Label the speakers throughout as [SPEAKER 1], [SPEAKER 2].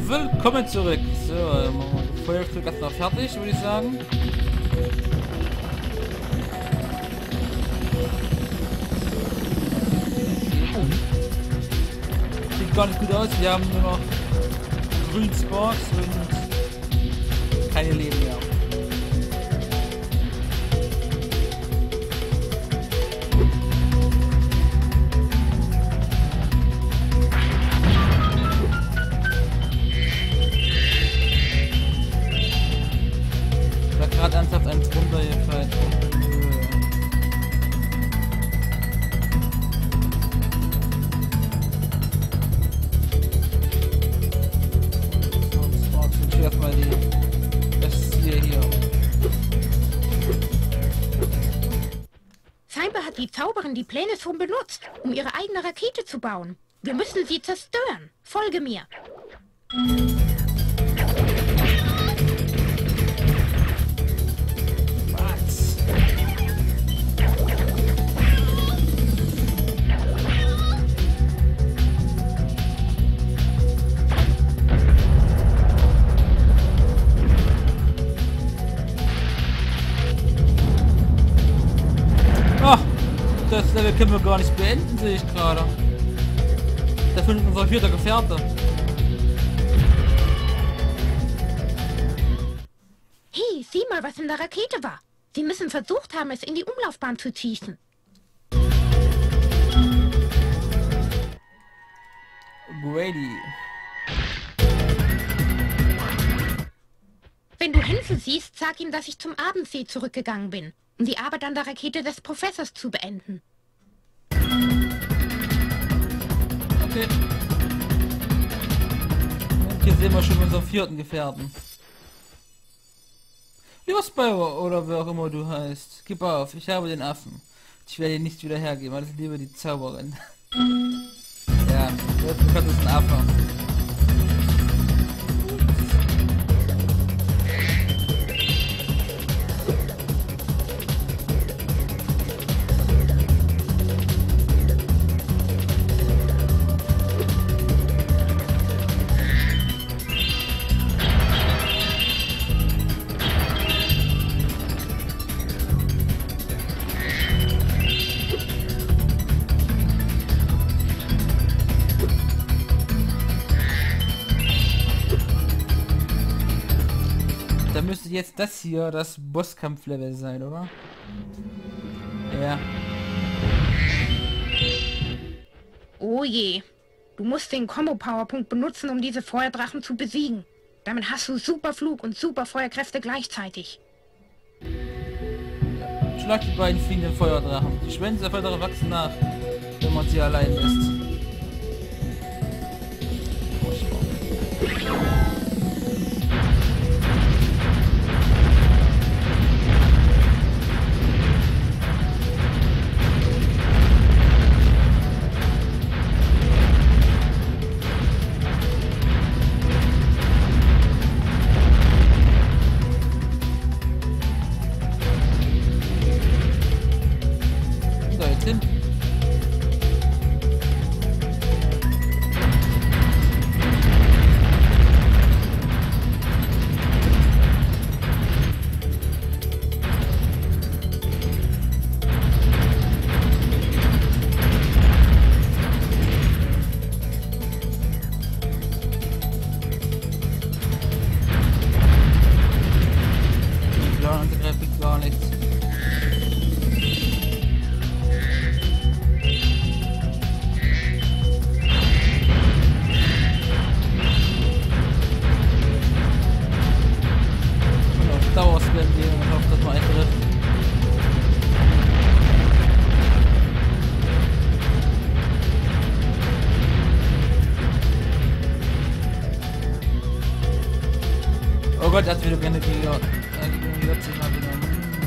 [SPEAKER 1] Willkommen zurück. So, Feuerstück erstmal fertig, würde ich sagen. Sieht gar nicht gut aus. Wir haben nur noch grün Spots und keine Leben mehr. Gerade ernsthaft eins runtergefallen. So, erstmal das Ziel hier.
[SPEAKER 2] Scheinbar hat die Zauberin die Pläne schon benutzt, um ihre eigene Rakete zu bauen. Wir müssen sie zerstören. Folge mir.
[SPEAKER 1] Das Level können wir gar nicht beenden, sehe ich gerade. Da findet unser vierter Gefährte.
[SPEAKER 2] Hey, sieh mal, was in der Rakete war. Sie müssen versucht haben, es in die Umlaufbahn zu schießen.
[SPEAKER 1] Grady.
[SPEAKER 2] Wenn du Hänsel siehst, sag ihm, dass ich zum Abendsee zurückgegangen bin, um die Arbeit an der Rakete des Professors zu beenden.
[SPEAKER 1] Okay. Und hier sehen wir schon unseren vierten Gefährten. Lieber Spyro, oder wer auch immer du heißt, gib auf, ich habe den Affen. Ich werde ihn nicht wieder hergeben, alles liebe die Zauberin. Ja, jetzt kommt es ein Affe. Da müsste jetzt das hier das Bosskampflevel sein, oder? Ja.
[SPEAKER 2] Oh je. Du musst den Combo-Powerpunkt benutzen, um diese Feuerdrachen zu besiegen. Damit hast du super Flug und super Feuerkräfte gleichzeitig.
[SPEAKER 1] Schlag die beiden fliegenden Feuerdrachen. Die Schwänze der Feuerdrachen wachsen nach, wenn man sie allein lässt. Hin. Ja, angegriffen kriegt gar nichts. Dauerspam gehen und hoffe, dass man einen trifft. Oh Gott, er hat wieder gerne die Jotzi mal genommen.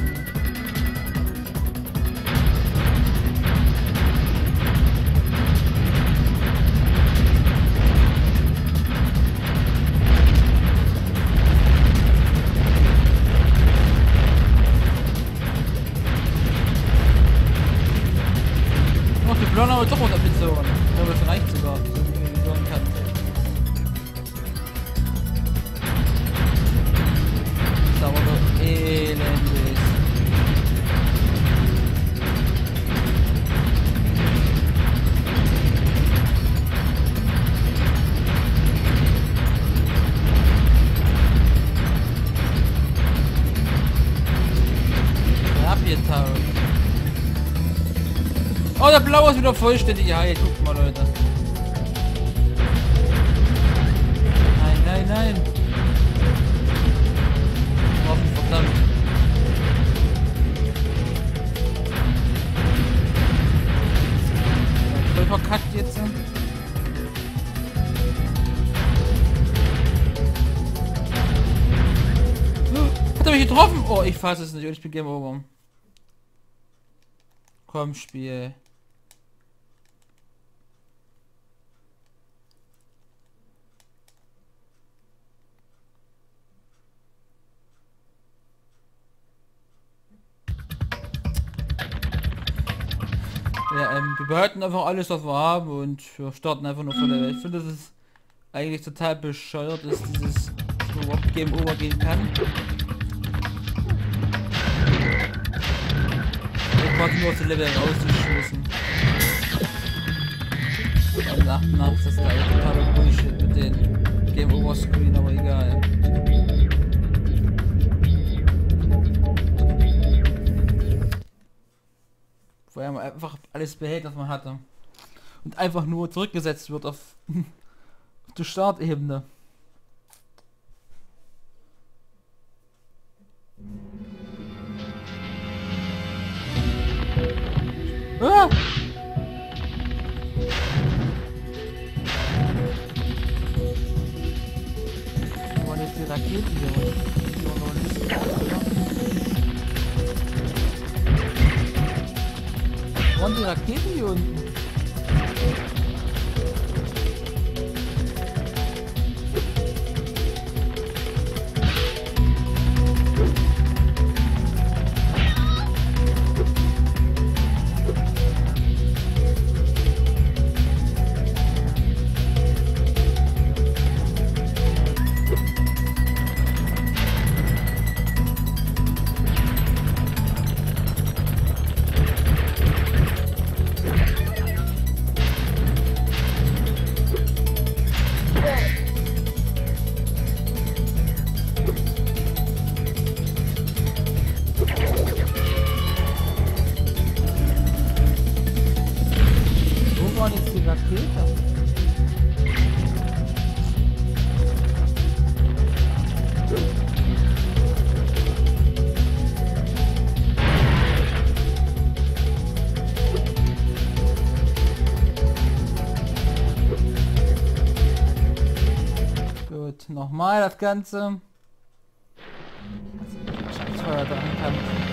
[SPEAKER 1] Blonde aber doch unter Pizza. Ja, das reicht sogar. Kann. der Blaue ist wieder vollständig. Ja, jetzt guckt mal, Leute. Nein, nein, nein. Oh, verdammt. Voll verkackt jetzt. Hat er mich getroffen? Oh, ich fasse es nicht und ich bin Game Over. Komm, Spiel. Ja, wir behalten einfach alles, was wir haben und wir starten einfach nur von der Welt. Ich finde, das ist eigentlich total bescheuert, dass dieses überhaupt Game Over gehen kann. Ich quasi nur aus dem Level rauszuschmissen. Nach ist das da totaler Bullshit mit den Game Over Screen, aber egal. Wo er einfach alles behält, was man hatte. Und einfach nur zurückgesetzt wird auf die Startebene. Ah! Wo waren jetzt die Raketen hier unten? Die waren noch nicht so Wo waren die Raketen hier unten? Gut, nochmal das Ganze. Feuer da kann.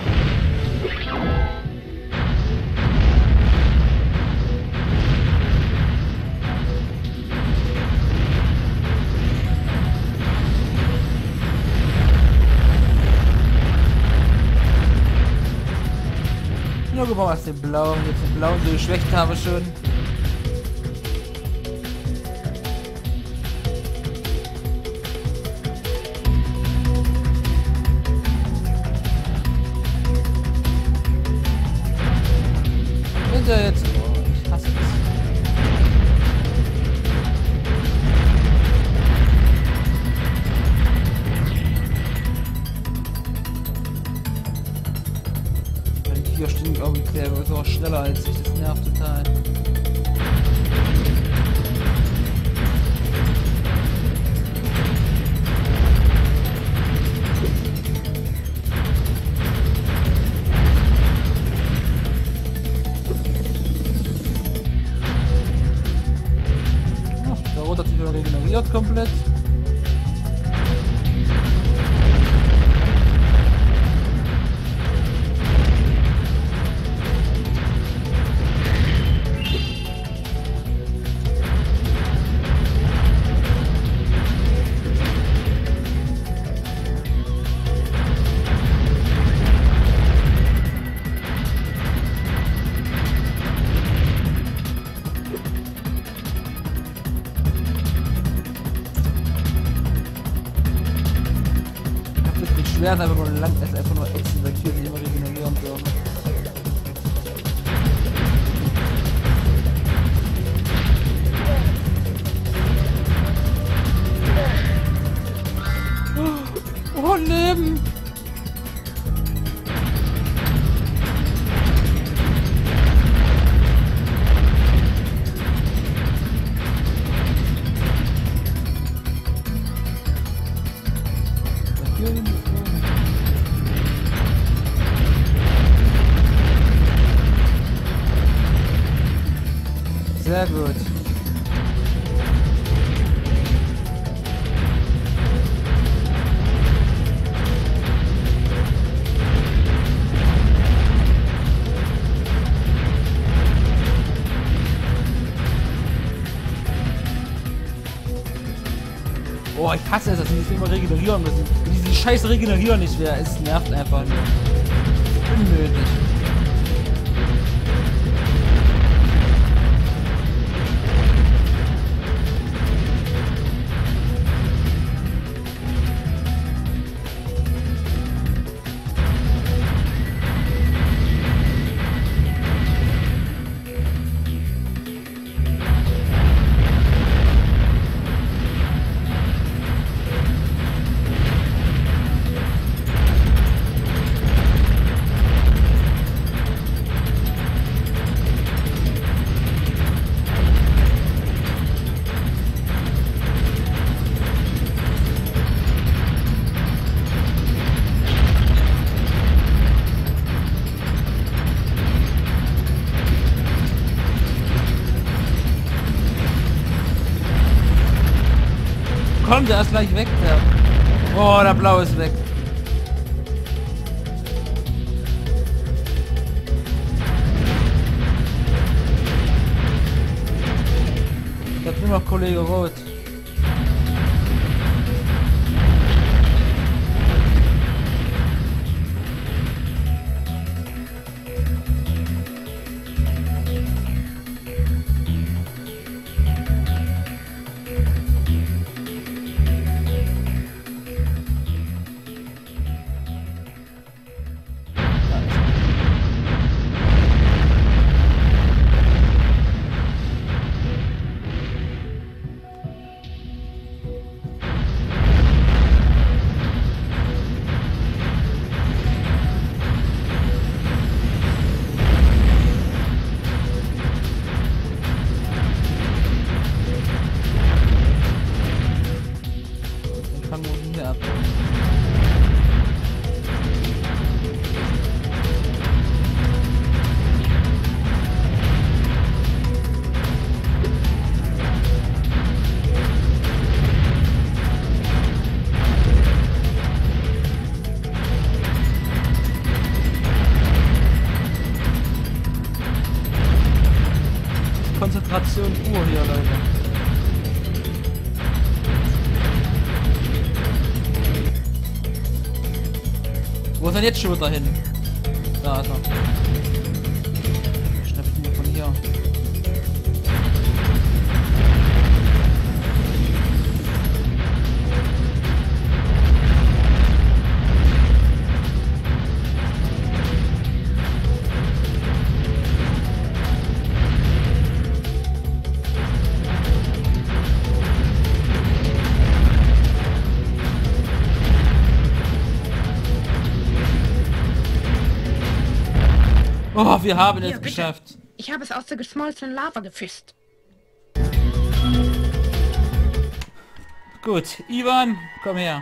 [SPEAKER 1] Nur gebaut aus dem Blauen, jetzt den Blauen so geschwächt habe schon. Jetzt. Oh, ich hasse es. Wenn die 4 Stunden irgendwie klären, ist auch schneller als ich, das nervt total. Hat sich wieder regeneriert komplett. Schwert einfach nur lang, ist einfach nur Echsen, weil die immer regenerieren dürfen. Oh, Leben! geflogen, geflogen. Sehr gut. Oh, ich hasse es, dass sie nicht immer regenerieren müssen. Und diese scheiße Regenerieren nicht mehr. Es nervt einfach nur. Unnötig. Komm, der ist gleich weg, der. Oh, der Blau ist weg. Ich hab nur noch Kollege Rot. Konzentration pur hier, Leute. Wo ist denn jetzt schon wieder hin? Da ist er. Schnapp ich mir von hier. Oh, wir haben
[SPEAKER 2] Hier,
[SPEAKER 1] es
[SPEAKER 2] bitte.
[SPEAKER 1] geschafft.
[SPEAKER 2] Ich habe es aus der geschmolzenen Lava gefischt.
[SPEAKER 1] Gut, Ivan, komm her.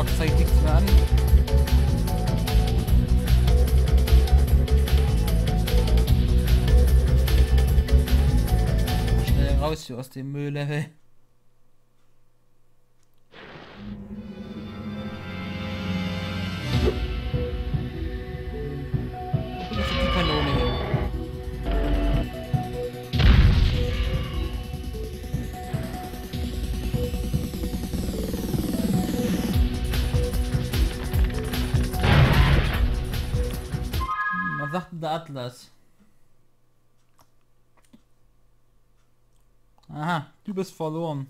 [SPEAKER 1] Ork zeigt nichts mehr an. Schnell raus hier aus dem Mülllevel. Wo ist die Kanone hin? Was sagt denn der Atlas? Aha, du bist verloren.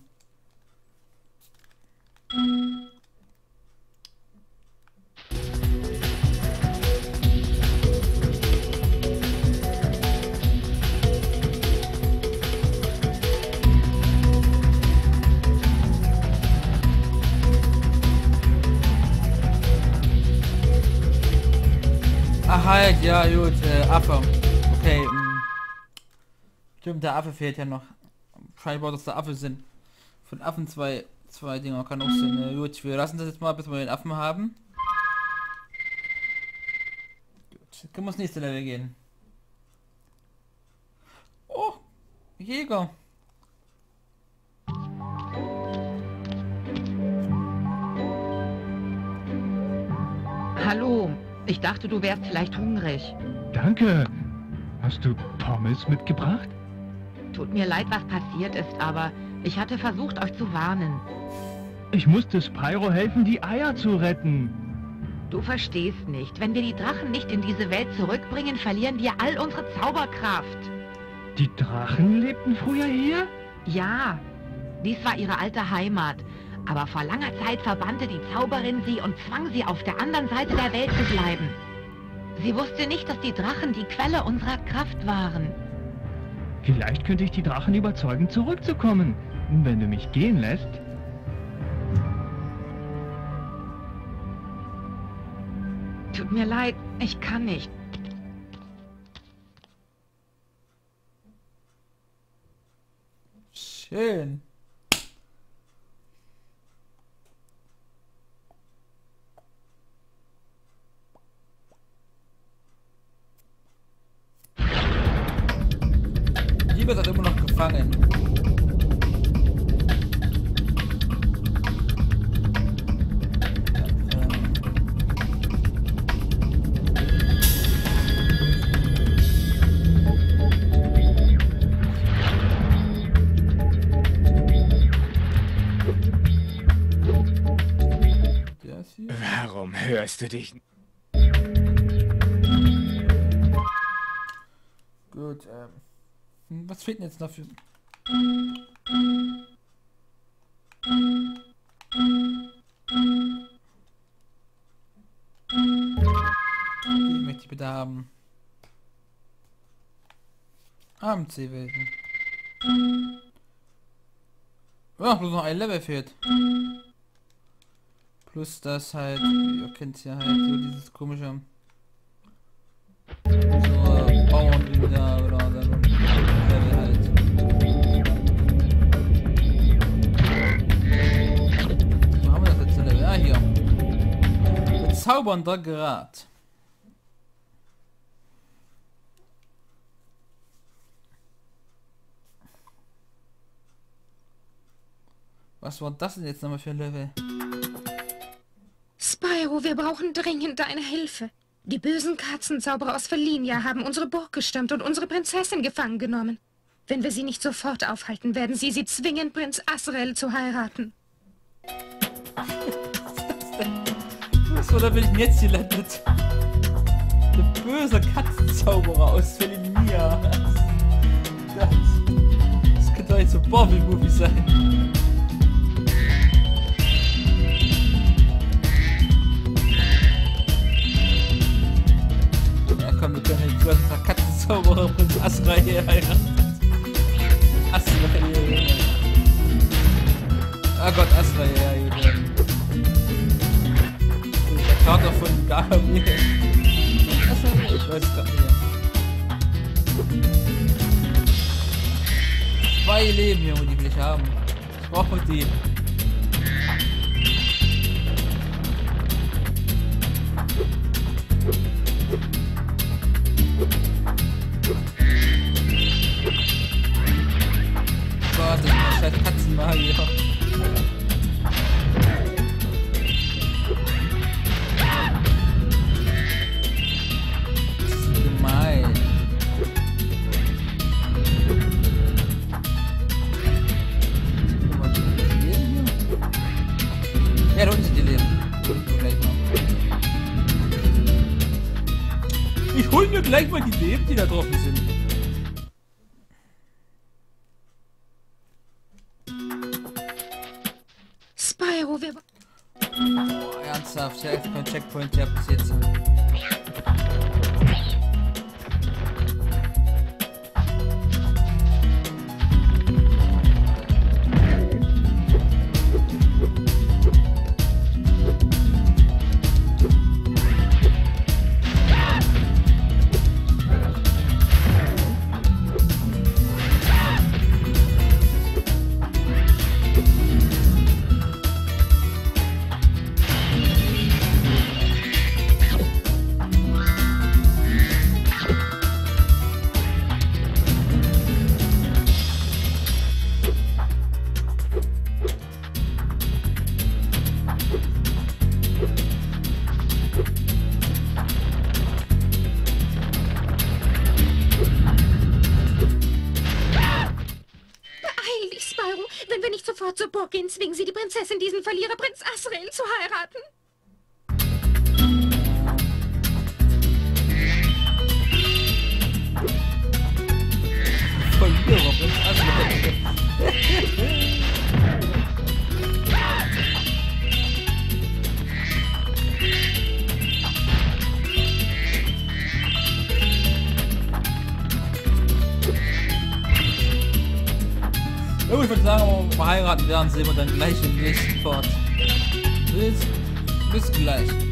[SPEAKER 1] Ach halt, ja gut, Affe. Okay, stimmt, der Affe fehlt ja noch. Scheinbar, dass der Affe sind. Von Affen zwei Dinger kann auch sein. Gut, wir lassen das jetzt mal, bis wir den Affen haben. Gut, jetzt können wir ins nächste Level gehen. Oh, Jäger.
[SPEAKER 3] Hallo, ich dachte, du wärst vielleicht hungrig.
[SPEAKER 4] Danke. Hast du Pommes mitgebracht?
[SPEAKER 3] Tut mir leid, was passiert ist, aber ich hatte versucht, euch zu warnen.
[SPEAKER 4] Ich musste Spyro helfen, die Eier zu retten.
[SPEAKER 3] Du verstehst nicht. Wenn wir die Drachen nicht in diese Welt zurückbringen, verlieren wir all unsere Zauberkraft.
[SPEAKER 4] Die Drachen lebten früher hier?
[SPEAKER 3] Ja, dies war ihre alte Heimat. Aber vor langer Zeit verbannte die Zauberin sie und zwang sie, auf der anderen Seite der Welt zu bleiben. Sie wusste nicht, dass die Drachen die Quelle unserer Kraft waren.
[SPEAKER 4] Vielleicht könnte ich die Drachen überzeugen, zurückzukommen, wenn du mich gehen lässt.
[SPEAKER 3] Tut mir leid, ich kann nicht.
[SPEAKER 1] Schön. Liebe hat immer noch gefangen.
[SPEAKER 5] Warum hörst du dich?
[SPEAKER 1] Gut, was fehlt denn jetzt dafür? Die möchte ich bitte haben. AMC-Welten. Ja, bloß noch ein Level fehlt. Plus das halt, ihr kennt ja halt so dieses komische so Bauern da oder dann Level halt. Wo haben wir das letzte Level? Ah, hier. Bezaubernder Grat. Was war das denn jetzt nochmal für ein Level?
[SPEAKER 2] Spyro, wir brauchen dringend deine Hilfe. Die bösen Katzenzauberer aus Felinia haben unsere Burg gestürmt und unsere Prinzessin gefangen genommen. Wenn wir sie nicht sofort aufhalten, werden sie zwingen, Prinz Asriel zu heiraten.
[SPEAKER 1] Was oder bin ich denn jetzt gelandet? Der böse Katzenzauberer aus Felinia. Das könnte doch nicht so Barbie-Movie sein. Komm, wir können nicht, du hast gesagt, Katzenzauberer Prinz Asriel heiraten. Asriel. Ah Gott, Asriel, ja, gut. Der Kater von Gabriel. Asriel, ich weiß es gerade nicht. 2 Leben, Junge, die will ich haben. Ich brauche die. Ich hol mir gleich mal die Leben, die da drauf sind.
[SPEAKER 2] Spyro, wir...
[SPEAKER 1] Oh, ernsthaft, ja, kein Checkpoint, der bis jetzt.
[SPEAKER 2] Wenn wir nicht sofort zur Burg gehen, zwingen Sie die Prinzessin, diesen Verlierer Prinz Asriel zu heiraten.
[SPEAKER 1] Verlierer Prinz Asriel. Ich würde sagen, verheiraten werden, sehen wir dann gleich im nächsten Part. Bis gleich.